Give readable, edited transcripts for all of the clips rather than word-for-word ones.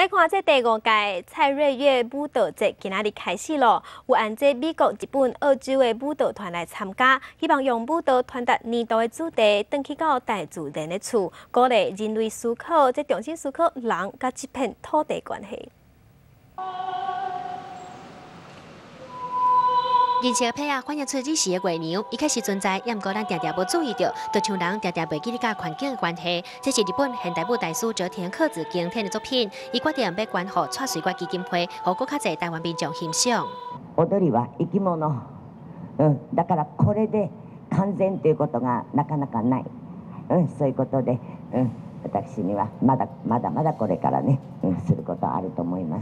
来看这第5届蔡瑞月舞蹈节今仔日开始咯，有按这美国、日本、澳洲的舞蹈团来参加，希望用舞蹈传达年度的主题，转去到大自然的厝，鼓励人类思考，即重新思考人甲这片土地关系。 人生的配啊，反映出日时的月娘，伊确实存在，也毋过咱常常无注意到，就像人常常袂记得甲环境的关系。这是日本现代舞大师折田克子经典的作品，伊决定要捐予蔡水瓜基金会，互更较侪台湾民众欣赏。 踊りは生き物、だからこれで完全ということがなかなかない、そういうことで、私にはまだこれからね、することあると思います。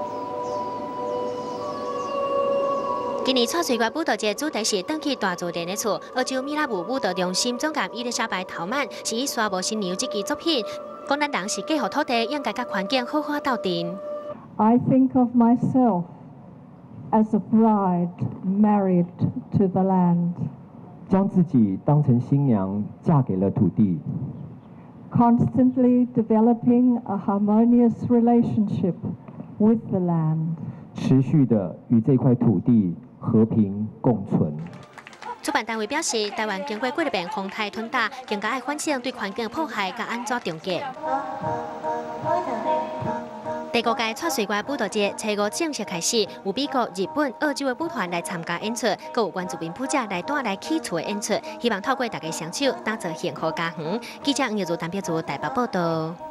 今年蔡水瓜舞蹈节主题是“转去大自然的厝”。澳洲米拉姆舞蹈中心总监伊丽莎白陶曼是以沙漠新娘这支作品，讲咱人是嫁予土地，应该甲环境好好斗阵。 I think of myself as a bride married to the land. 将自己当成新娘，嫁给了土地。 Constantly developing a harmonious relationship with the land. 持续的与这块土地 和平共存。 主办单位表示，台湾经过几遍风台吞打，更加爱反省对环境的破坏，甲安怎重建。第5届蔡水瓜舞蹈节初5正式开始，有美国、日本、澳洲的舞团来参加演出，更有原住民舞者来带来起厝的演出，希望透过大家双手，打造幸福家园。记者杨玉如、陈碧如台北报道。